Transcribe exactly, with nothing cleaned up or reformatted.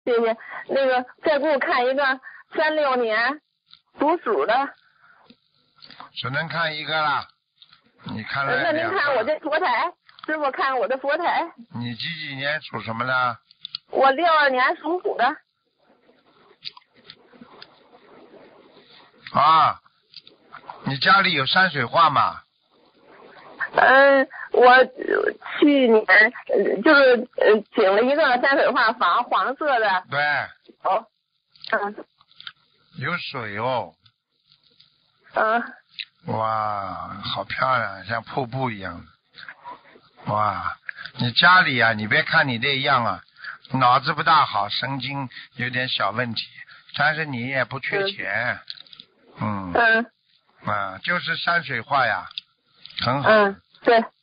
谢谢。那个再给我看一个三六年属鼠的。 只能看一个了。你看了呃那您两个看我这佛台，师傅看我的佛台。 你几几年属什么的？ 我六二年属虎的。 啊，你家里有山水画吗？ 嗯，我呃去年呃就是呃请了一个山水画房，黄色的。 对。 哦。嗯。 有水哦。 嗯。 哇，好漂亮，像瀑布一样。哇，你家里啊，你别看你这样啊，脑子不大好，神经有点小问题，但是你也不缺钱。嗯。 嗯。 啊，就是山水画呀，很好。 嗯，对。